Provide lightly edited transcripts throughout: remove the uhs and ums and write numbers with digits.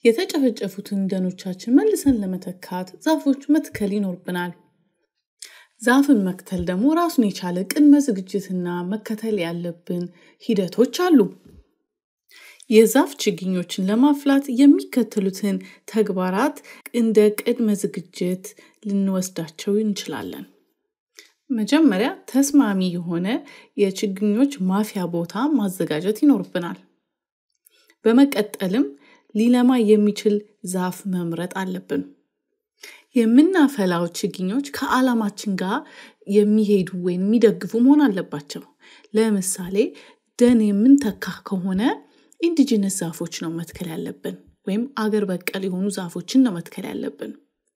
የተጨፈጨፉትን ደኖቻችን መልሰን ለመተካት ዛፎች መትከል ይኖርብናል። ዛፍን መክተል ደግሞ ራሱን የቻለ ቅድመ ዝግጅትና መከተል ያለብን ሂደቶች አሉ። የዛፍ ችግኞችን ለማፍላት የሚከተሉትን ተግባራት እንደ ቅድመ ዝግጅት ልንወስዳቸው እንችላለን። መጀመሪያ ተስማሚ የሆነ የችግኞች ማፍያ ቦታ ማዘጋጀት ይኖርብናል። በመቀጠልም ሊለማ የሚችል ዛፍ መምረጥ አለብን። የምናፈላው ችግኞች ከዓላማችን ጋር የሚሄዱ ወይም የሚደግፉ መሆን አለባቸው። ለምሳሌ ደን የምንተካ ከሆነ ኢንዲጂነስ ዛፎች ነው መትከል ያለብን ወይም አገር በቀል የሆኑ ዛፎችን ነው መትከል ያለብን።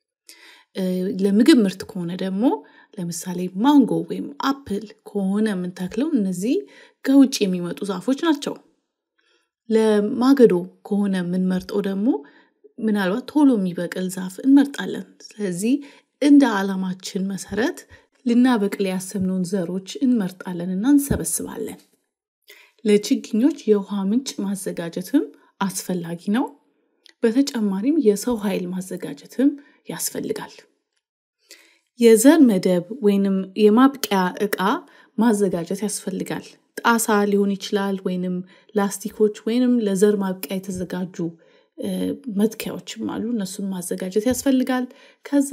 ለምግብ ምርት ከሆነ ደግሞ ለምሳሌ ማንጎ ወይም አፕል ከሆነ የምንተክለው እነዚህ ከውጭ የሚመጡ ዛፎች ናቸው። ለማገዶ ከሆነ የምንመርጠው ደግሞ ምናልባት ቶሎ የሚበቅል ዛፍ እንመርጣለን። ስለዚህ እንደ ዓላማችን መሰረት ልናበቅል ያሰብነውን ዘሮች እንመርጣለንና እንሰበስባለን። ለችግኞች የውሃ ምንጭ ማዘጋጀትም አስፈላጊ ነው። በተጨማሪም የሰው ኃይል ማዘጋጀትም ያስፈልጋል። የዘር መደብ ወይንም የማብቂያ ዕቃ ማዘጋጀት ያስፈልጋል። ጣሳ ሊሆን ይችላል ወይንም ላስቲኮች ወይንም ለዘር ማብቂያ የተዘጋጁ መትከያዎችም አሉ። እነሱን ማዘጋጀት ያስፈልጋል። ከዛ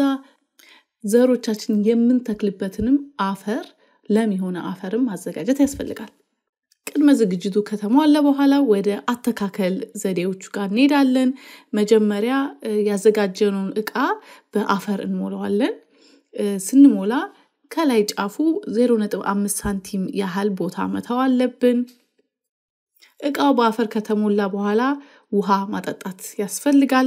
ዘሮቻችን የምንተክልበትንም አፈር ለም የሆነ አፈርም ማዘጋጀት ያስፈልጋል። ቅድመ ዝግጅቱ ከተሟላ በኋላ ወደ አተካከል ዘዴዎቹ ጋር እንሄዳለን። መጀመሪያ ያዘጋጀነውን ዕቃ በአፈር እንሞላዋለን። ስንሞላ ከላይ ጫፉ 0.5 ሳንቲም ያህል ቦታ መተው አለብን። ዕቃው በአፈር ከተሞላ በኋላ ውሃ ማጠጣት ያስፈልጋል።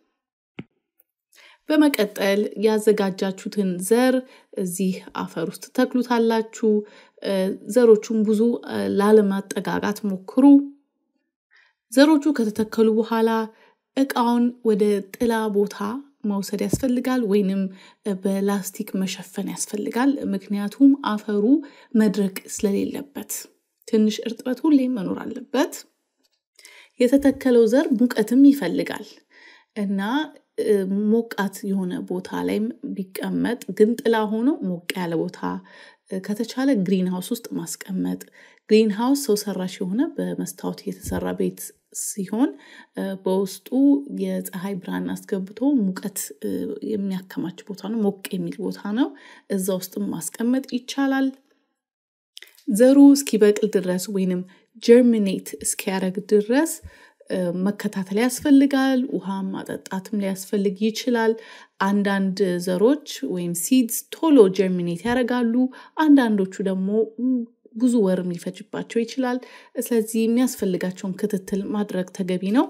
በመቀጠል ያዘጋጃችሁትን ዘር እዚህ አፈር ውስጥ ተክሉታላችሁ። ዘሮቹን ብዙ ላለማጠጋጋት ሞክሩ። ዘሮቹ ከተተከሉ በኋላ ዕቃውን ወደ ጥላ ቦታ መውሰድ ያስፈልጋል ወይንም በላስቲክ መሸፈን ያስፈልጋል። ምክንያቱም አፈሩ መድረቅ ስለሌለበት ትንሽ እርጥበት ሁሌ መኖር አለበት። የተተከለው ዘር ሙቀትም ይፈልጋል እና ሞቃት የሆነ ቦታ ላይ ቢቀመጥ ግን ጥላ ሆኖ ሞቅ ያለ ቦታ ከተቻለ ግሪን ሃውስ ውስጥ ማስቀመጥ። ግሪን ሃውስ ሰው ሰራሽ የሆነ በመስታወት የተሰራ ቤት ሲሆን በውስጡ የፀሐይ ብርሃን አስገብቶ ሙቀት የሚያከማች ቦታ ነው፣ ሞቅ የሚል ቦታ ነው። እዛ ውስጥም ማስቀመጥ ይቻላል። ዘሩ እስኪበቅል ድረስ ወይንም ጀርሚኔት እስኪያደርግ ድረስ መከታተል ያስፈልጋል። ውሃ ማጠጣትም ሊያስፈልግ ይችላል። አንዳንድ ዘሮች ወይም ሲድስ ቶሎ ጀርሚኔት ያደርጋሉ። አንዳንዶቹ ደግሞ ብዙ ወርም ሊፈጅባቸው ይችላል። ስለዚህ የሚያስፈልጋቸውን ክትትል ማድረግ ተገቢ ነው።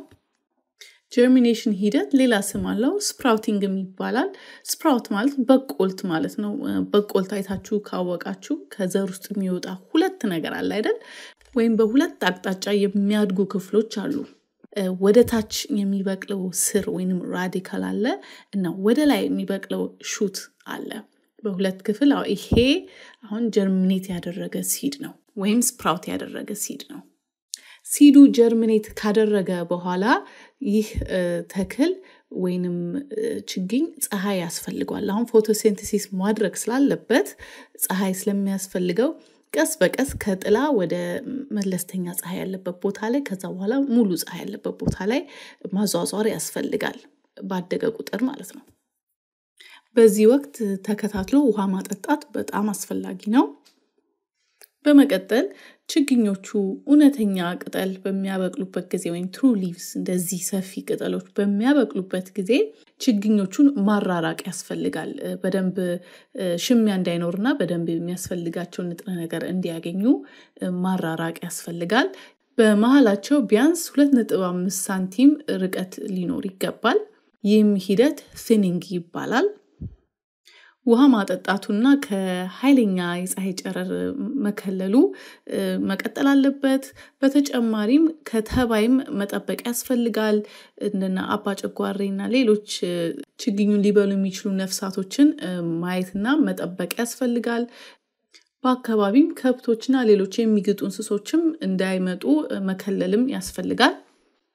ጀርሚኔሽን ሂደት ሌላ ስም አለው፣ ስፕራውቲንግ ይባላል። ስፕራውት ማለት በቆልት ማለት ነው። በቆልት አይታችሁ ካወቃችሁ ከዘር ውስጥ የሚወጣ ሁለት ነገር አለ አይደል? ወይም በሁለት አቅጣጫ የሚያድጉ ክፍሎች አሉ። ወደ ታች የሚበቅለው ስር ወይንም ራዲካል አለ እና ወደ ላይ የሚበቅለው ሹት አለ። በሁለት ክፍል ይሄ አሁን ጀርሚኔት ያደረገ ሲድ ነው ወይም ስፕራውት ያደረገ ሲድ ነው። ሲዱ ጀርሚኔት ካደረገ በኋላ ይህ ተክል ወይንም ችግኝ ፀሐይ ያስፈልገዋል። አሁን ፎቶሲንተሲስ ማድረግ ስላለበት ፀሐይ ስለሚያስፈልገው ቀስ በቀስ ከጥላ ወደ መለስተኛ ፀሐይ ያለበት ቦታ ላይ ከዛ በኋላ ሙሉ ፀሐይ ያለበት ቦታ ላይ ማዟዟር ያስፈልጋል፣ ባደገ ቁጥር ማለት ነው። በዚህ ወቅት ተከታትሎ ውሃ ማጠጣት በጣም አስፈላጊ ነው። በመቀጠል ችግኞቹ እውነተኛ ቅጠል በሚያበቅሉበት ጊዜ ወይም ትሩ ሊቭስ እንደዚህ ሰፊ ቅጠሎች በሚያበቅሉበት ጊዜ ችግኞቹን ማራራቅ ያስፈልጋል። በደንብ ሽሚያ እንዳይኖርና በደንብ የሚያስፈልጋቸው ንጥረ ነገር እንዲያገኙ ማራራቅ ያስፈልጋል። በመሃላቸው ቢያንስ 2.5 ሳንቲም ርቀት ሊኖር ይገባል። ይህም ሂደት ቲኒንግ ይባላል። ውሃ ማጠጣቱና ከኃይለኛ የፀሐይ ጨረር መከለሉ መቀጠል አለበት። በተጨማሪም ከተባይም መጠበቅ ያስፈልጋል። እንደና አባጨጓሬና ሌሎች ችግኙን ሊበሉ የሚችሉ ነፍሳቶችን ማየትና መጠበቅ ያስፈልጋል። በአካባቢም ከብቶችና ሌሎች የሚግጡ እንስሶችም እንዳይመጡ መከለልም ያስፈልጋል።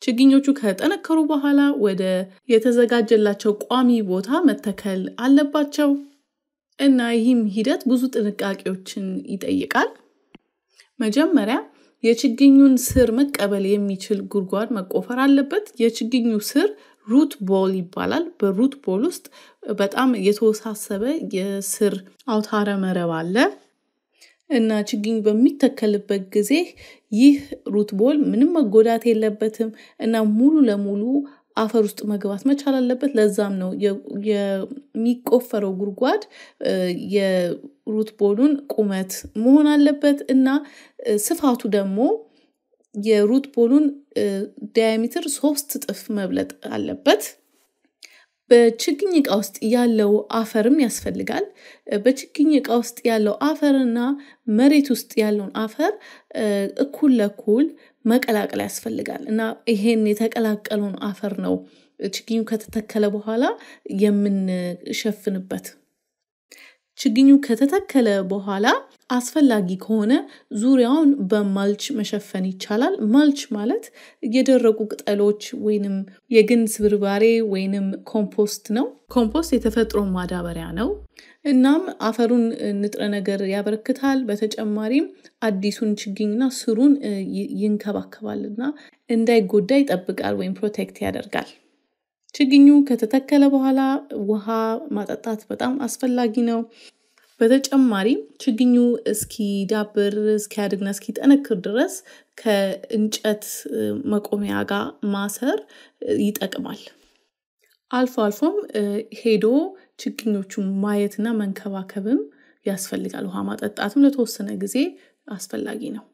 ችግኞቹ ከጠነከሩ በኋላ ወደ የተዘጋጀላቸው ቋሚ ቦታ መተከል አለባቸው እና ይህም ሂደት ብዙ ጥንቃቄዎችን ይጠይቃል። መጀመሪያ የችግኙን ስር መቀበል የሚችል ጉድጓድ መቆፈር አለበት። የችግኙ ስር ሩት ቦል ይባላል። በሩት ቦል ውስጥ በጣም የተወሳሰበ የስር አውታረ መረብ አለ እና ችግኝ በሚተከልበት ጊዜ ይህ ሩት ቦል ምንም መጎዳት የለበትም እና ሙሉ ለሙሉ አፈር ውስጥ መግባት መቻል አለበት። ለዛም ነው የሚቆፈረው ጉድጓድ የሩት ቦሉን ቁመት መሆን አለበት እና ስፋቱ ደግሞ የሩት ቦሉን ዲያሜትር 3 እጥፍ መብለጥ አለበት። በችግኝ ዕቃ ውስጥ ያለው አፈርም ያስፈልጋል። በችግኝ ዕቃ ውስጥ ያለው አፈርና መሬት ውስጥ ያለውን አፈር እኩል ለኩል መቀላቀል ያስፈልጋል እና ይሄን የተቀላቀለውን አፈር ነው ችግኙ ከተተከለ በኋላ የምንሸፍንበት። ችግኙ ከተተከለ በኋላ አስፈላጊ ከሆነ ዙሪያውን በማልች መሸፈን ይቻላል። ማልች ማለት የደረቁ ቅጠሎች ወይንም የግንድ ስብርባሬ ወይንም ኮምፖስት ነው። ኮምፖስት የተፈጥሮ ማዳበሪያ ነው። እናም አፈሩን ንጥረ ነገር ያበረክታል። በተጨማሪም አዲሱን ችግኝና ስሩን ይንከባከባልና እንዳይጎዳ ይጠብቃል ወይም ፕሮቴክት ያደርጋል። ችግኙ ከተተከለ በኋላ ውሃ ማጠጣት በጣም አስፈላጊ ነው። በተጨማሪም ችግኙ እስኪዳብር እስኪያድግና እስኪጠነክር ድረስ ከእንጨት መቆሚያ ጋር ማሰር ይጠቅማል። አልፎ አልፎም ሄዶ ችግኞቹን ማየትና መንከባከብም ያስፈልጋል። ውሃ ማጠጣትም ለተወሰነ ጊዜ አስፈላጊ ነው።